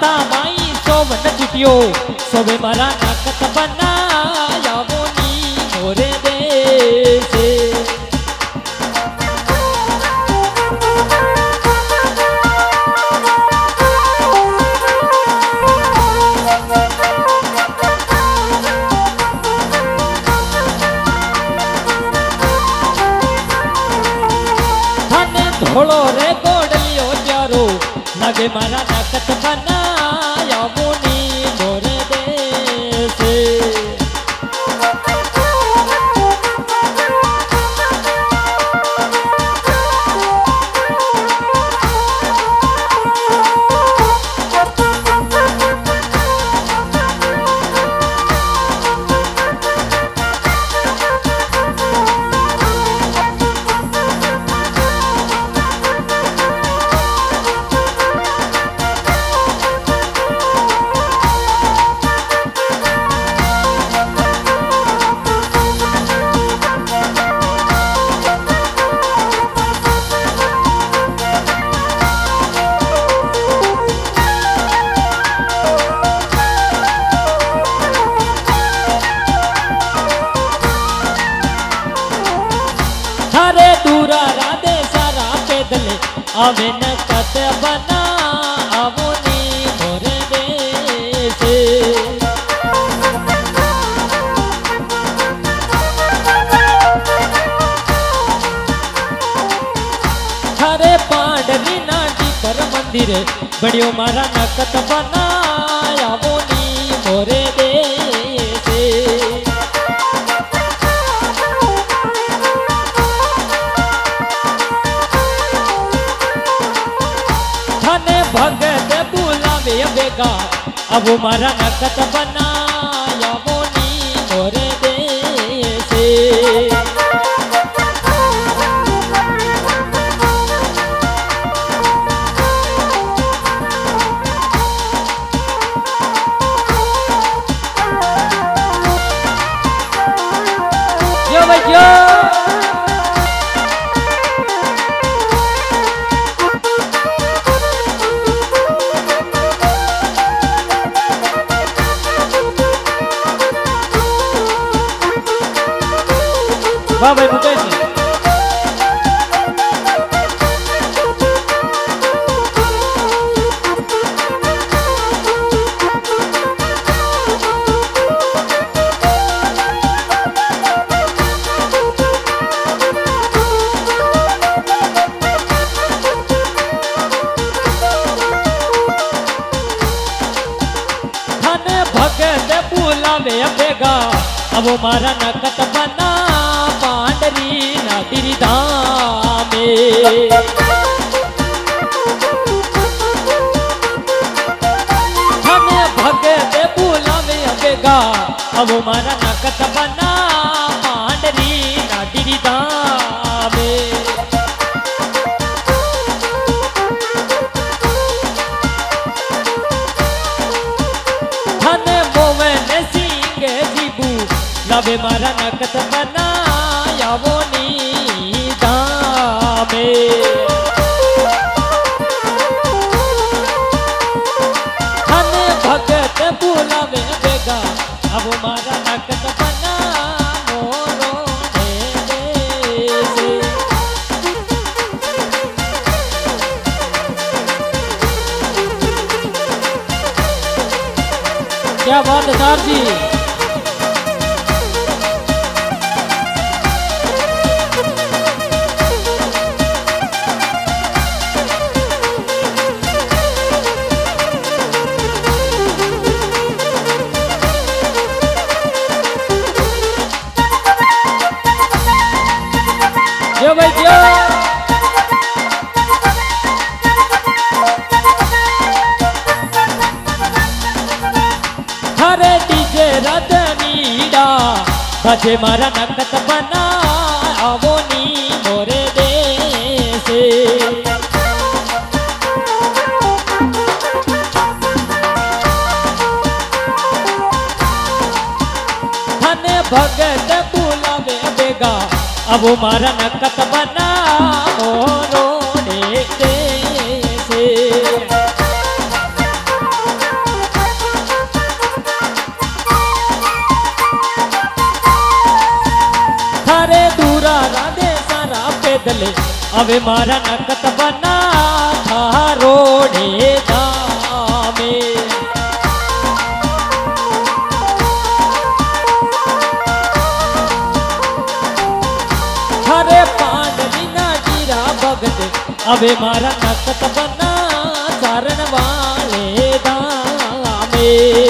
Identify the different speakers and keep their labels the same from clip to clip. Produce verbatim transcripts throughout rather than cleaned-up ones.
Speaker 1: माता माई सोवन जुटियो सोबे मारा नकत बनाया वो नी मोरे देसे थोड़ो रे गोडलियो प्यारो लगे मारा नकत बनाया मुनी मोरे देसे दूरा राधे सारा पैदल आवे नकत बना आवोनी मोरे देसे थारे पांडवी नाटी पर मंदिर बड़ियो मारा नकत बना आवोनी मोरे देसे भगत बुलावे बेगा अब मारा नकत बनाया वो नी मोरे देसे यो भैया वाह भाई भूपेश जी थाने भगत बुलावे बेगा अब मारा नकत बना पांडरी नातिरी धामे हमें भगत बुलावे अबेगा अब मारा नकत बना पांडरी नातिरी धामे थाने मोवन सिंह जीबू लवे मारा नकत बना वो नी दामे थाने भगत बुलावे बेगा अब मारा नकत बना मोरो देसे क्या बात है साहब जी जो भाई जो हरे डीजे रतनीड़ा बजे मारा नकत बना आवो नी मोरे देसे थाने भगत बुलावे बेगा अब मारा नकत बना मोरो देसे बदले अबे मारा नकत बना था रोड़े दामे हरे पांडवी ना गिरा भगत अबे मारा नकत बना चारण वाले दामे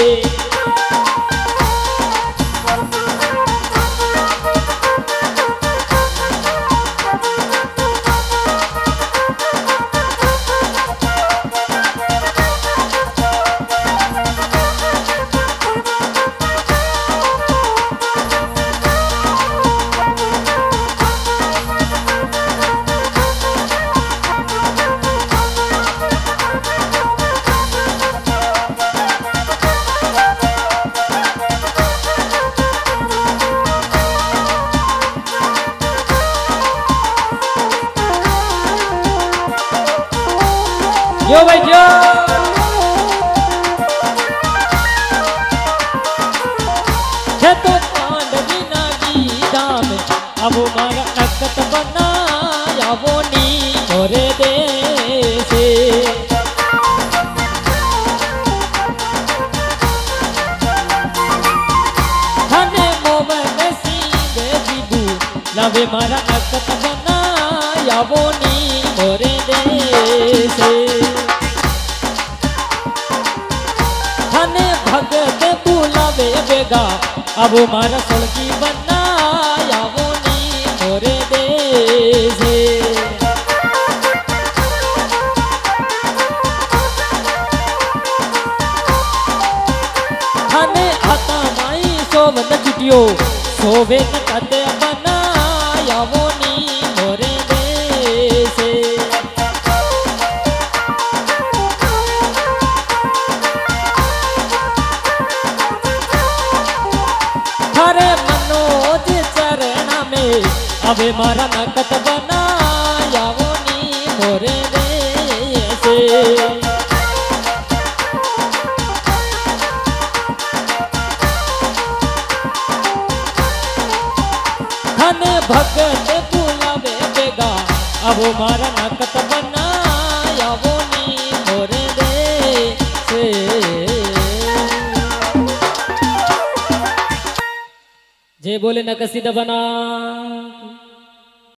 Speaker 1: यो भाई जो है तो पांडवी ना गीता में अब मारा नकत बनाया वो नी मोरे देशे थाने मोवन सीधे जीबू लवे मारा नकत बनाया वो नी मोरे देशे भगत बुलावे बेगा अब मारा सोलकी बनाया वो नी मोरे देशे थाने आता माई सोवन छुटियो सोवे न कते बनाया वो नी मोरे देशे हरे मनोज चरणा में अबे मारा नकत बनाया वो नी मोरे देशे थाने भगत बुलावे बेगा अब मारा नकत बनाया वो नी मोरे देशे जे बोले नकसीद बना।